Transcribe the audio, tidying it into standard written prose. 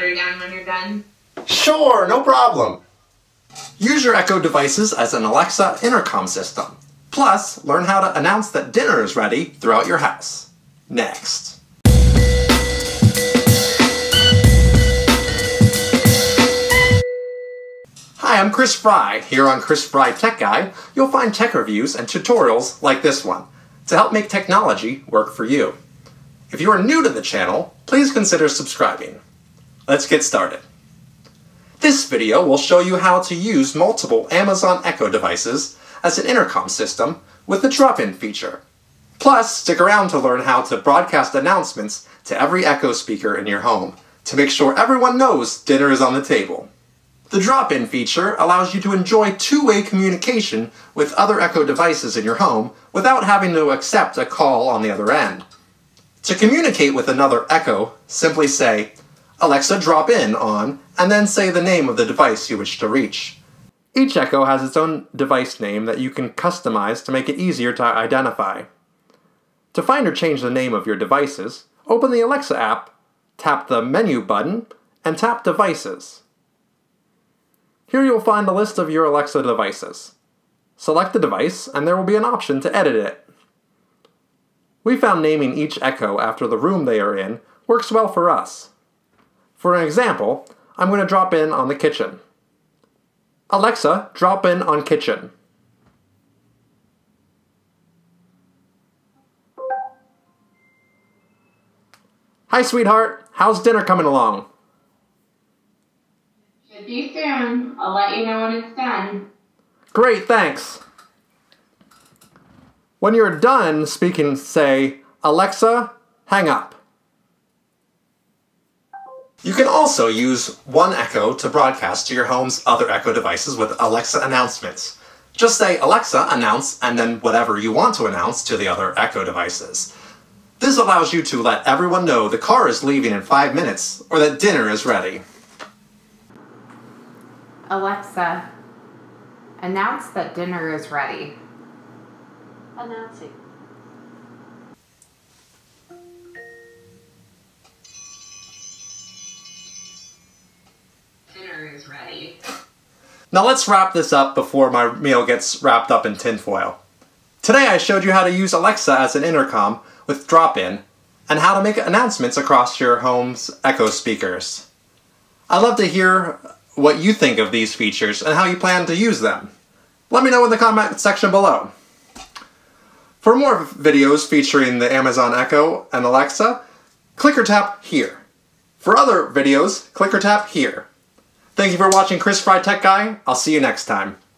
again when you're done? Sure, no problem. Use your Echo devices as an Alexa intercom system. Plus, learn how to announce that dinner is ready throughout your house. Next. Hi, I'm Chris Fry. Here on Chris Fry Tech Guy, you'll find tech reviews and tutorials like this one to help make technology work for you. If you are new to the channel, please consider subscribing. Let's get started. This video will show you how to use multiple Amazon Echo devices as an intercom system with the drop-in feature. Plus, stick around to learn how to broadcast announcements to every Echo speaker in your home to make sure everyone knows dinner is on the table. The drop-in feature allows you to enjoy two-way communication with other Echo devices in your home without having to accept a call on the other end. To communicate with another Echo, simply say, "Alexa, drop in on," and then say the name of the device you wish to reach. Each Echo has its own device name that you can customize to make it easier to identify. To find or change the name of your devices, open the Alexa app, tap the menu button, and tap Devices. Here you'll find a list of your Alexa devices. Select the device, and there will be an option to edit it. We found naming each Echo after the room they are in works well for us. For an example, I'm going to drop in on the kitchen. Alexa, drop in on kitchen. Hi, sweetheart. How's dinner coming along? Should be soon. I'll let you know when it's done. Great, thanks. When you're done speaking, say, "Alexa, hang up." You can also use one Echo to broadcast to your home's other Echo devices with Alexa announcements. Just say, "Alexa, announce," and then whatever you want to announce to the other Echo devices. This allows you to let everyone know the car is leaving in 5 minutes or that dinner is ready. Alexa, announce that dinner is ready. Announcing. Dinner is ready. Now let's wrap this up before my meal gets wrapped up in tinfoil. Today I showed you how to use Alexa as an intercom with drop-in and how to make announcements across your home's Echo speakers. I'd love to hear what you think of these features and how you plan to use them. Let me know in the comment section below. For more videos featuring the Amazon Echo and Alexa, click or tap here. For other videos, click or tap here. Thank you for watching Chris Fry Tech Guy. I'll see you next time.